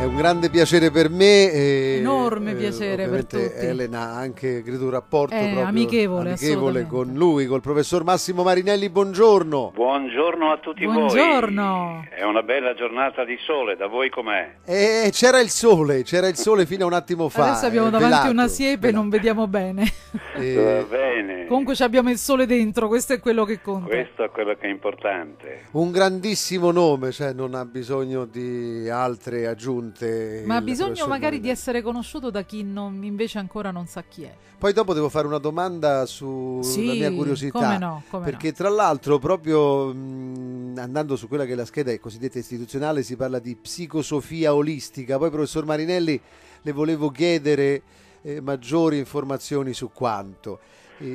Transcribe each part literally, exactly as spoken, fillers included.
È un grande piacere per me. E, Enorme piacere eh, per tutti. Elena ha anche, credo, un rapporto eh, proprio amichevole, amichevole con lui, col professor Massimo Marinelli. Buongiorno. Buongiorno a tutti Buongiorno. voi. È una bella giornata di sole, da voi com'è? Eh, c'era il sole, c'era il sole fino a un attimo fa. Adesso abbiamo eh, davanti velato, una siepe e non vediamo bene. Eh, Va bene. Comunque ci abbiamo il sole dentro, questo è quello che conta. Questo è quello che è importante. Un grandissimo nome, cioè non ha bisogno di altre aggiunte. Ma ha bisogno magari Marinelli. di essere conosciuto da chi non, invece ancora non sa chi è. Poi dopo devo fare una domanda sulla Sì, mia curiosità, come no, come perché no. tra l'altro proprio mh, andando su quella che è la scheda cosiddetta istituzionale si parla di psicosofia olistica. Poi professor Marinelli le volevo chiedere eh, maggiori informazioni su quanto. Eh,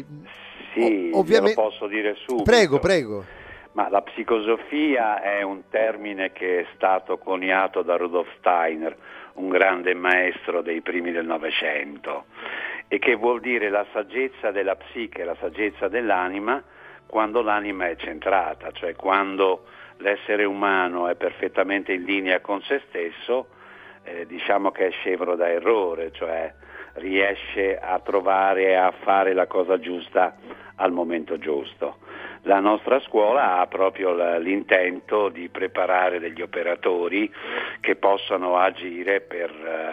Sì, o- ovviamente... lo posso dire subito. Prego, prego. Ma la psicosofia è un termine che è stato coniato da Rudolf Steiner, un grande maestro dei primi del Novecento, e che vuol dire la saggezza della psiche, la saggezza dell'anima, quando l'anima è centrata, cioè quando l'essere umano è perfettamente in linea con se stesso, eh, diciamo che è scevro da errore, cioè riesce a trovare e a fare la cosa giusta al momento giusto. La nostra scuola ha proprio l'intento di preparare degli operatori che possano agire per,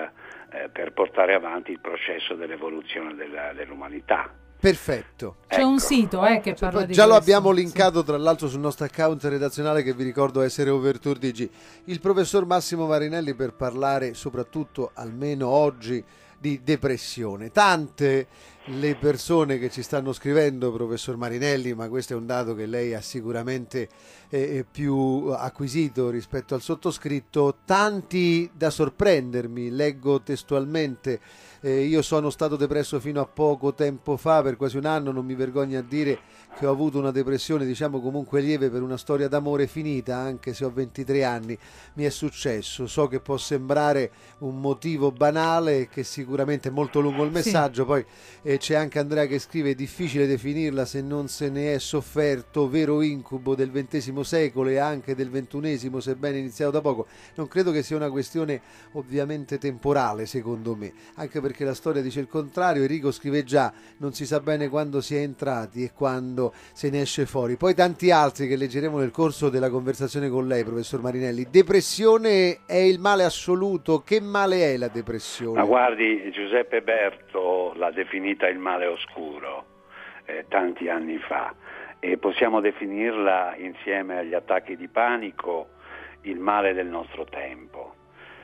eh, per portare avanti il processo dell'evoluzione della, dell'umanità. Perfetto. C'è Ecco. un sito eh, che parla Poi di già lo questo. abbiamo linkato tra l'altro sul nostro account redazionale, che vi ricordo essere Overture D G. Il professor Massimo Marinelli per parlare soprattutto, almeno oggi, di depressione. Tante le persone che ci stanno scrivendo, professor Marinelli, ma questo è un dato che lei ha sicuramente eh, più acquisito rispetto al sottoscritto, tanti da sorprendermi. Leggo testualmente: eh, io sono stato depresso fino a poco tempo fa, per quasi un anno, non mi vergogno a dire che ho avuto una depressione, diciamo comunque lieve, per una storia d'amore finita, anche se ho ventitré anni. Mi è successo, so che può sembrare un motivo banale e che sicuramente è molto lungo il messaggio, sì. Poi eh, c'è anche Andrea che scrive: è difficile definirla se non se ne è sofferto, vero incubo del ventesimo secolo e anche del ventunesimo, sebbene iniziato da poco. Non credo che sia una questione ovviamente temporale, secondo me, anche perché la storia dice il contrario. Enrico scrive: già, non si sa bene quando si è entrati e quando se ne esce fuori. Poi tanti altri che leggeremo nel corso della conversazione con lei, professor Marinelli. Depressione è il male assoluto? Che male è la depressione? Ma guardi, Giuseppe Berto l'ha definita il male oscuro eh, tanti anni fa, e possiamo definirla insieme agli attacchi di panico il male del nostro tempo.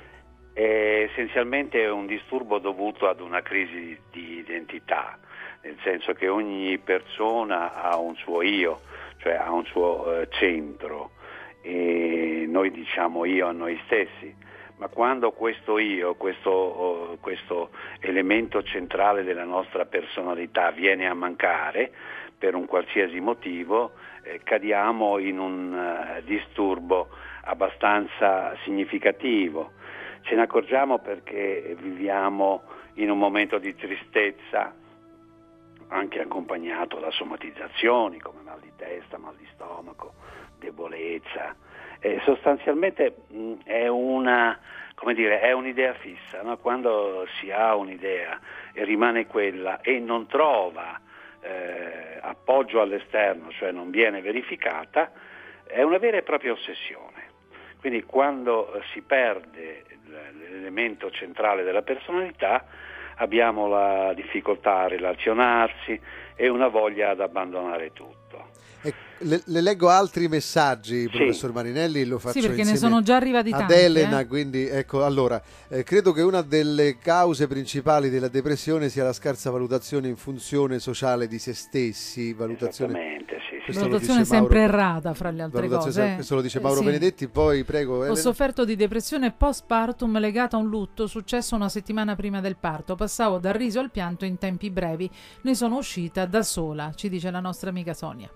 È essenzialmente un disturbo dovuto ad una crisi di identità, nel senso che ogni persona ha un suo io, cioè ha un suo eh, centro, e noi diciamo io a noi stessi, ma quando questo io, questo, oh, questo elemento centrale della nostra personalità viene a mancare per un qualsiasi motivo, eh, cadiamo in un uh, disturbo abbastanza significativo. Ce ne accorgiamo perché viviamo in un momento di tristezza, anche accompagnato da somatizzazioni come mal di testa, mal di stomaco, debolezza. Eh, sostanzialmente mh, è una, come dire, è un'idea fissa, no? Quando si ha un'idea e rimane quella e non trova eh, appoggio all'esterno, cioè non viene verificata, è una vera e propria ossessione. Quindi quando si perde l'elemento centrale della personalità, abbiamo la difficoltà a relazionarsi e una voglia ad abbandonare tutto. Eh, le, le leggo altri messaggi, sì. Professor Marinelli, lo faccio sì, perché ne insieme sono già arrivati ad tanti, Elena, eh? quindi ecco, allora, eh, credo che una delle cause principali della depressione sia la scarsa valutazione in funzione sociale di se stessi, valutazione, Esattamente, sì, sì. valutazione sempre Mauro, errata fra le altre cose. Eh? Questo lo dice Mauro sì. Benedetti, poi prego Elena. Ho sofferto di depressione postpartum legata a un lutto successo una settimana prima del parto, passavo dal riso al pianto in tempi brevi, ne sono uscita da sola, ci dice la nostra amica Sonia.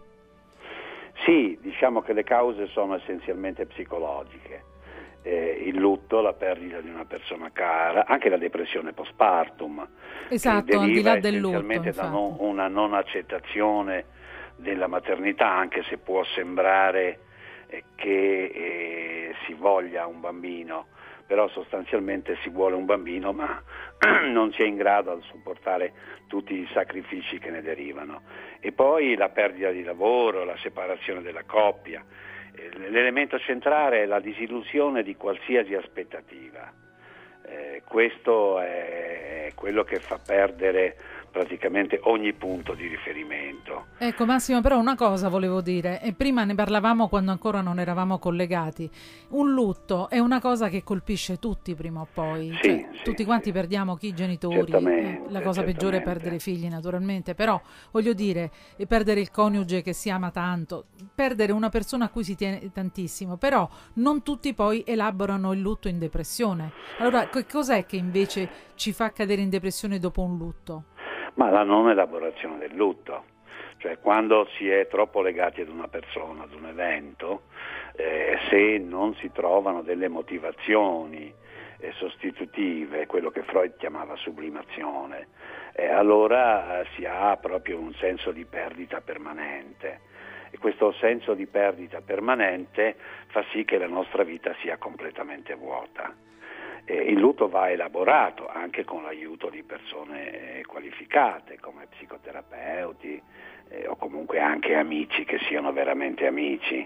Sì, diciamo che le cause sono essenzialmente psicologiche, eh, il lutto, la perdita di una persona cara, anche la depressione postpartum, esatto, che al di deriva là del lutto, essenzialmente da infatti. non, una non accettazione della maternità, anche se può sembrare eh, che eh, si voglia un bambino, però sostanzialmente si vuole un bambino ma non si è in grado di supportare tutti i sacrifici che ne derivano. E poi la perdita di lavoro, la separazione della coppia. L'elemento centrale è la disillusione di qualsiasi aspettativa. Eh, questo è quello che fa perdere praticamente ogni punto di riferimento. Ecco Massimo, però una cosa volevo dire, e prima ne parlavamo quando ancora non eravamo collegati. Un lutto è una cosa che colpisce tutti prima o poi, sì, cioè, sì, tutti sì. quanti perdiamo chi genitori, Certamente, eh, la cosa certamente. peggiore è perdere figli naturalmente, però voglio dire, e perdere il coniuge che si ama tanto, perdere una persona a cui si tiene tantissimo, però non tutti poi elaborano il lutto in depressione. Allora che cos'è che invece ci fa cadere in depressione dopo un lutto? Ma la non elaborazione del lutto, cioè quando si è troppo legati ad una persona, ad un evento, eh, se non si trovano delle motivazioni eh, sostitutive, quello che Freud chiamava sublimazione, eh, allora eh, si ha proprio un senso di perdita permanente. E questo senso di perdita permanente fa sì che la nostra vita sia completamente vuota. Eh, il lutto va elaborato anche con l'aiuto di persone eh, qualificate come psicoterapeuti eh, o comunque anche amici che siano veramente amici.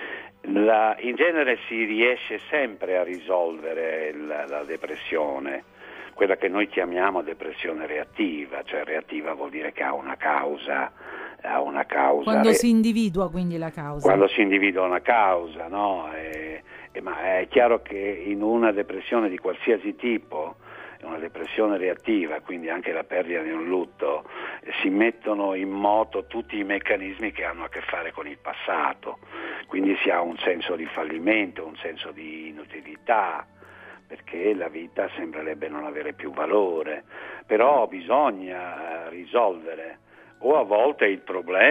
La, in genere si riesce sempre a risolvere la, la depressione, quella che noi chiamiamo depressione reattiva, cioè reattiva vuol dire che ha una causa, ha una causa quando re- si individua quindi la causa. Quando si individua una causa, no? E, e, ma è chiaro che in una depressione di qualsiasi tipo, una depressione reattiva, quindi anche la perdita di un lutto, si mettono in moto tutti i meccanismi che hanno a che fare con il passato, quindi si ha un senso di fallimento, un senso di inutilità, perché la vita sembrerebbe non avere più valore, però bisogna risolvere o a volte il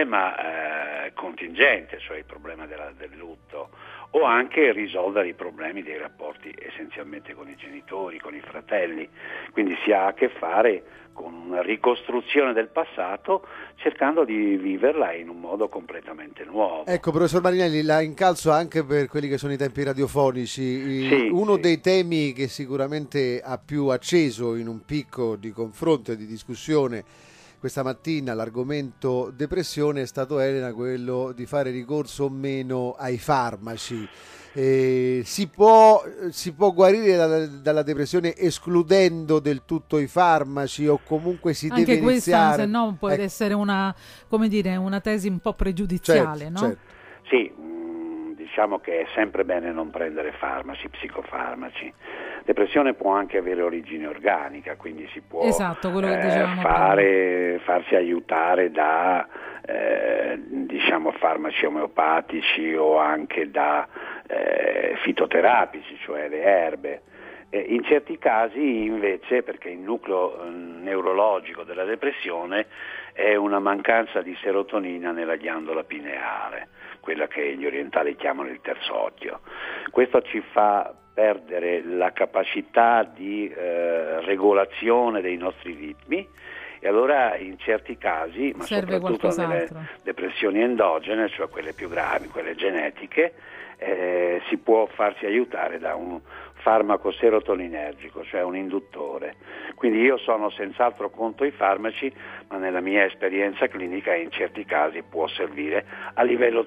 problema eh, contingente, cioè il problema della, del lutto, o anche risolvere i problemi dei rapporti essenzialmente con i genitori, con i fratelli. Quindi si ha a che fare con una ricostruzione del passato cercando di viverla in un modo completamente nuovo. Ecco, professor Marinelli, la incalzo anche per quelli che sono i tempi radiofonici. Sì, Uno sì. dei temi che sicuramente ha più acceso in un picco di confronto e di discussione questa mattina, l'argomento depressione, è stato, Elena, quello di fare ricorso o meno ai farmaci. Eh, si può, si può guarire dalla, dalla depressione escludendo del tutto i farmaci, o comunque si Anche deve questa, iniziare? se no, può Ecco. essere una, come dire, una tesi un po' pregiudiziale, Certo, no? certo. Sì, mh, diciamo che è sempre bene non prendere farmaci, psicofarmaci. Depressione può anche avere origine organica, quindi si può Esatto, quello che eh, dicevamo fare, farsi aiutare da eh, diciamo farmaci omeopatici o anche da eh, fitoterapici, cioè le erbe. Eh, in certi casi invece, perché il nucleo eh, neurologico della depressione è una mancanza di serotonina nella ghiandola pineale, quella che gli orientali chiamano il terzo occhio. Questo ci fa perdere la capacità di eh, regolazione dei nostri ritmi, e allora in certi casi, ma Serve soprattutto nelle qualcos'altro. depressioni endogene, cioè quelle più gravi, quelle genetiche, eh, si può farsi aiutare da un farmaco serotoninergico, cioè un induttore. Quindi io sono senz'altro contro i farmaci, ma nella mia esperienza clinica in certi casi può servire a livello,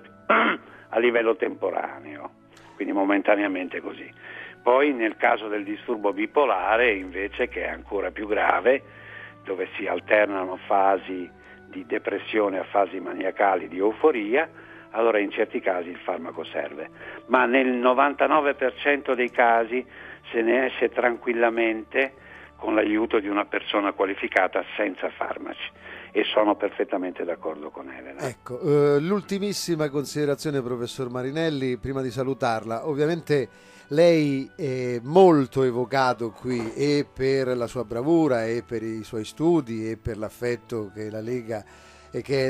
a livello temporaneo, quindi momentaneamente così. Poi nel caso del disturbo bipolare invece, che è ancora più grave, dove si alternano fasi di depressione a fasi maniacali di euforia, allora in certi casi il farmaco serve, ma nel novantanove per cento dei casi se ne esce tranquillamente con l'aiuto di una persona qualificata senza farmaci, e sono perfettamente d'accordo con Elena. Ecco, eh, l'ultimissima considerazione, professor Marinelli, prima di salutarla. Ovviamente lei è molto evocato qui, e per la sua bravura, e per i suoi studi, e per l'affetto che la Lega e che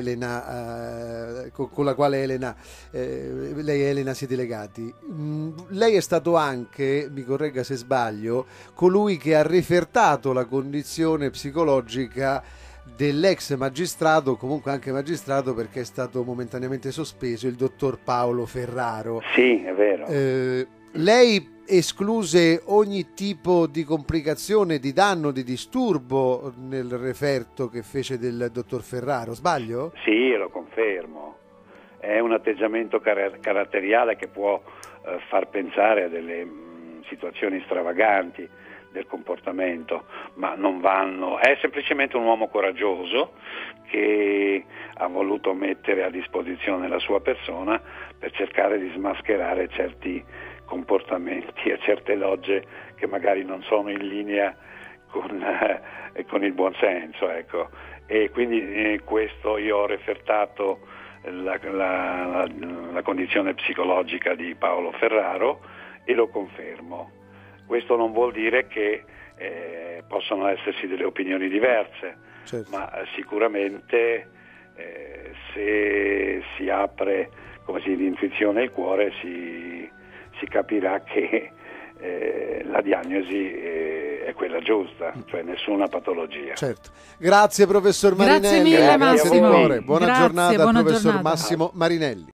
Elena, eh, con, con la quale Elena, eh, lei e Elena siete legati. Mm, lei è stato anche, mi corregga se sbaglio, colui che ha refertato la condizione psicologica dell'ex magistrato, comunque anche magistrato perché è stato momentaneamente sospeso, il dottor Paolo Ferraro. Sì, è vero. Eh, lei escluse ogni tipo di complicazione, di danno, di disturbo nel referto che fece del dottor Ferraro, sbaglio? Sì, lo confermo. È un atteggiamento car- caratteriale che può eh, far pensare a delle mh, situazioni stravaganti del comportamento, ma non vanno. È semplicemente un uomo coraggioso che ha voluto mettere a disposizione la sua persona per cercare di smascherare certi comportamenti e certe logge che magari non sono in linea con, eh, con il buon senso, ecco. E quindi eh, questo io ho refertato la, la, la, la condizione psicologica di Paolo Ferraro e lo confermo. Questo non vuol dire che eh, possono esserci delle opinioni diverse, certo. Ma eh, sicuramente eh, se si apre, come si dice, l'intuizione e il cuore si, si capirà che eh, la diagnosi eh, è quella giusta, cioè nessuna patologia. Certo. Grazie professor Marinelli. Grazie mille, Grazie Massimo. di cuore. Buona Grazie, giornata buona al professor giornata. Massimo Marinelli.